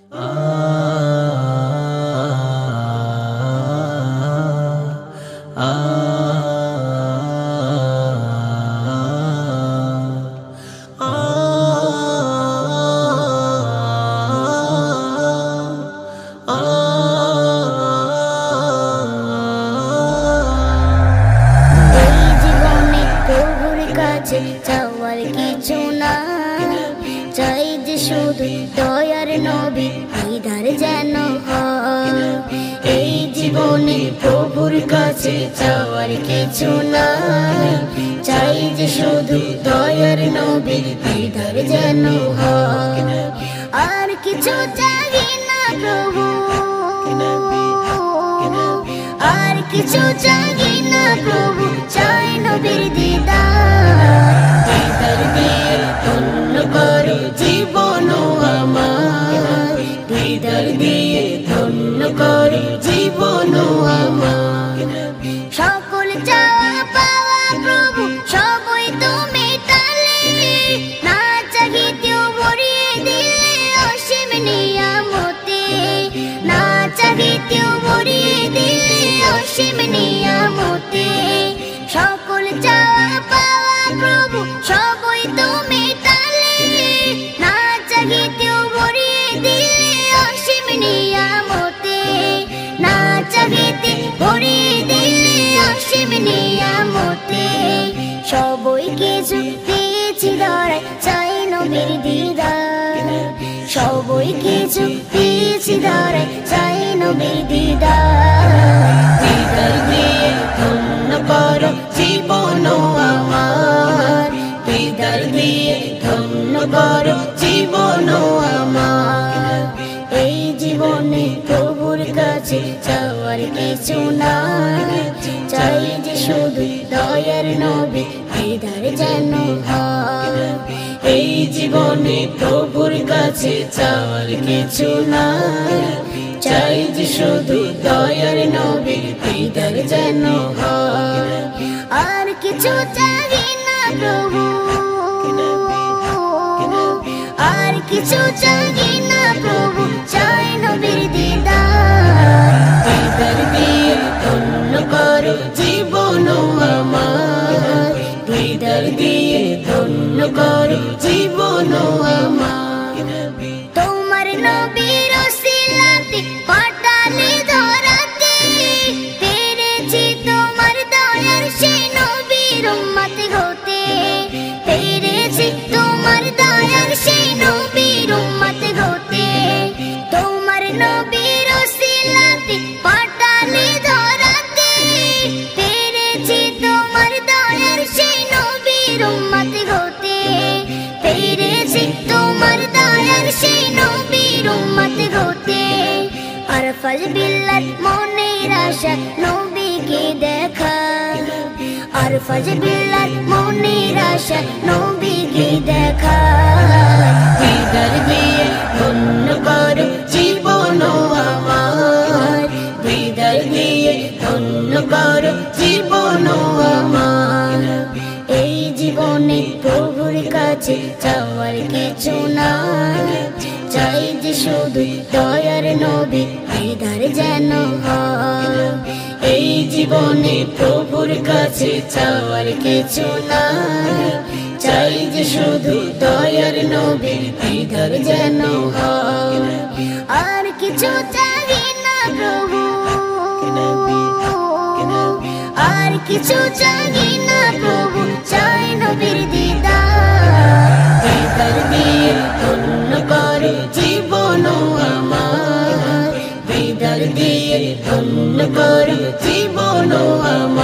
চাওয়ার কিছু না, চাই যে শুধু দয়ার নবী দিদার যেন হয়। এই জীবনে প্রভুর কাছে চাওয়ার কিছু না, চাই যে শুধু দয়ার নবী দিদার যেন হয়। আর কিছু চাই না প্রভু, আর কিছু চাই না প্রভু, চাই নবীর দিদার। দিদার দিয়ে ধন্য করো জীবন আমার, দিদার দিয়ে ধন্য করো জীবন আমার। সকল চাওয়া পাওয়া প্রভু সবই তুমি মেটালে, না চাহিতেও ভরিয়ে দিলে অসীম নিয়ামতে, না চাহিতেও ভরিয়ে দিলে অসীম নিয়ামতে। সকল চাওয়া পাওয়া প্রভু সবই তুমি মেটালে, না চাহিতেও ভরিয়ে দিলে অসীম নিয়ামতে, না চাহিতে ভরিয়ে দিলে অসীম নিয়ামতে। সবই কিছু পেয়েছি ধরায়, চাই নবীর দিদার। সবই কিছু পেয়েছি ধরায়, চাই নবীর দিদার। দিদার দিয়ে ধন্য করো জীবন আমার, দিদার দিয়ে ধন্য করো জীবন আমার। এই জীবনে প্রভুর কাছে চাওয়ার কিছু না, চাই যে শুধু দয়ার নবী দিদার যেন হয়। এই জীবনে প্রভুর কাছে চাওয়ার কিছু না, চাই যে শুধু দয়ার নবী দিদার যেন হয়। আর কিছু চাই না প্রভু, আর কিছু চাই না প্রভু, চাই নবীর দিদার। দিদার দিয়ে ধন্য করো জীবন আমার, দিদার দিয়ে ধন্য করো জীবন আমার। তোমার নবীর ওসিলাতে পাঠালে ধরাতে, পেরেছি তোমার দয়ার সেই নবীর উম্মত হতে, পেরেছি তোমার দয়ার সেই নবীর উম্মত হতে। তোমার নবীর ওসিলাতে পাঠালে ধরাতে, পেরেছি তোমার দয়ার সেই নবীর উম্মত হতে, পেরেছি তোমার দয়ার সেই নবীর উম্মত হতে। আর ফল বিল্লার মনের আশা নবীকে দেখা, আর ফল বিল্লার মনের আশা নবীকে দেখা। দিদার দিয়ে ধন্য করো জীবন আমার, দিদার দিয়ে ধন্য করো জীবন আমার। এই জীবনে প্রভুর কাছে চাওয়ার কিছু না, চাই যে শুধু দয়ার নবী দিদার যেন হয়। এই জীবনে প্রভুর কাছে চাওয়ার কিছু না, চাই যে শুধু দয়ার নবী দিদার যেন হয়। আর কিছু চাই না প্রভু, আর কিছু চাই না প্রভু, চাই নবীর দিদার। দিদার দিয়ে ধন্য করো জীবন আমার, দিদার দিয়ে ধন্য করো জীবন আমার।